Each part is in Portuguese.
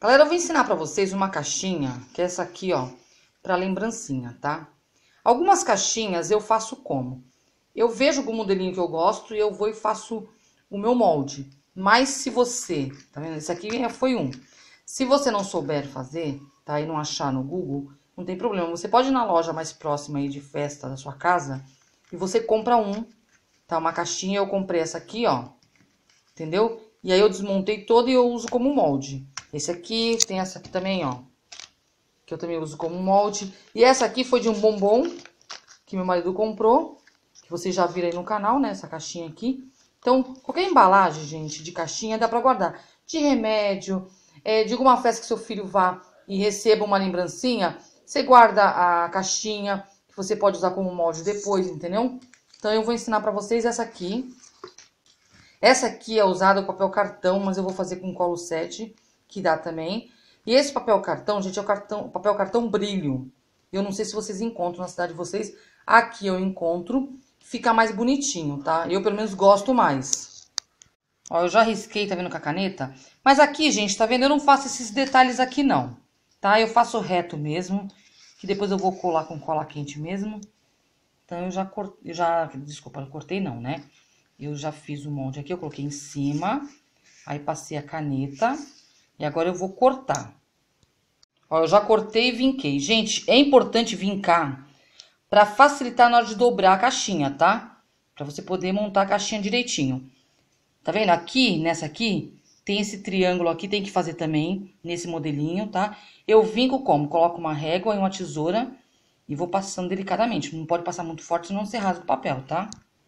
Galera, eu vou ensinar pra vocês uma caixinha, que é essa aqui, ó, pra lembrancinha, tá? Algumas caixinhas eu faço como? Eu vejo algum modelinho que eu gosto e eu vou e faço o meu molde. Mas se você, tá vendo? Esse aqui foi um. Se você não souber fazer, tá? E não achar no Google, não tem problema. Você pode ir na loja mais próxima aí de festa da sua casa e você compra um, tá? Uma caixinha, eu comprei essa aqui, ó. Entendeu? E aí eu desmontei toda e eu uso como molde. Esse aqui, tem essa aqui também, ó. Que eu também uso como molde. E essa aqui foi de um bombom que meu marido comprou. Que vocês já viram aí no canal, né? Essa caixinha aqui. Então, qualquer embalagem, gente, de caixinha dá pra guardar. De remédio, de alguma festa que seu filho vá e receba uma lembrancinha, você guarda a caixinha, que você pode usar como molde depois, entendeu? Então, eu vou ensinar pra vocês essa aqui. Essa aqui é usada o papel cartão, mas eu vou fazer com colo 7, que dá também. E esse papel cartão, gente, é o papel cartão brilho. Eu não sei se vocês encontram na cidade de vocês. Aqui eu encontro. Fica mais bonitinho, tá? Eu, pelo menos, gosto mais. Ó, eu já risquei, tá vendo, com a caneta? Mas aqui, gente, tá vendo? Eu não faço esses detalhes aqui, não. Tá? Eu faço reto mesmo. Que depois eu vou colar com cola quente mesmo. Então, eu já cortei... Desculpa, eu cortei não, né? Eu já fiz o molde aqui, eu coloquei em cima. Aí, passei a caneta. E agora eu vou cortar. Ó, eu já cortei e vinquei. Gente, é importante vincar pra facilitar na hora de dobrar a caixinha, tá? Pra você poder montar a caixinha direitinho. Tá vendo? Aqui, nessa aqui, tem esse triângulo aqui, tem que fazer também nesse modelinho, tá? Eu vinco como? Coloco uma régua e uma tesoura e vou passando delicadamente. Não pode passar muito forte, senão você rasga o papel, tá?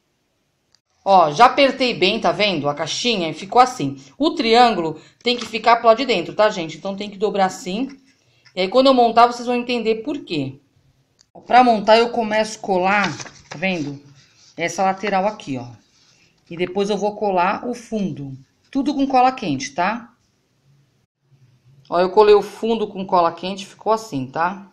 Ó, já apertei bem, tá vendo? A caixinha e ficou assim. O triângulo tem que ficar pro lado de dentro, tá, gente? Então tem que dobrar assim. E aí quando eu montar, vocês vão entender por quê. Pra montar, eu começo a colar, tá vendo? Essa lateral aqui, ó. E depois eu vou colar o fundo. Tudo com cola quente, tá? Ó, eu colei o fundo com cola quente, ficou assim, tá?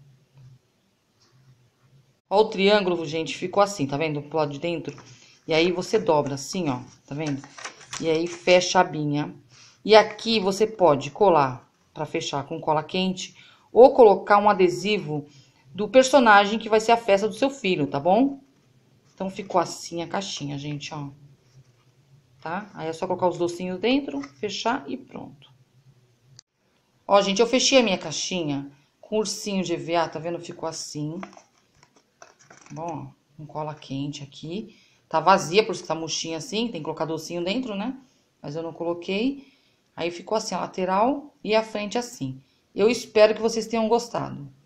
Ó, o triângulo, gente, ficou assim, tá vendo? Pro lado de dentro. E aí você dobra assim, ó, tá vendo? E aí fecha a abinha. E aqui você pode colar pra fechar com cola quente ou colocar um adesivo do personagem que vai ser a festa do seu filho, tá bom? Então, ficou assim a caixinha, gente, ó. Tá? Aí é só colocar os docinhos dentro, fechar e pronto. Ó, gente, eu fechei a minha caixinha com ursinho de EVA, tá vendo? Ficou assim. Bom, com cola quente aqui. Tá vazia, por isso que tá murchinha assim, tem que colocar docinho dentro, né? Mas eu não coloquei. Aí ficou assim a lateral e a frente assim. Eu espero que vocês tenham gostado.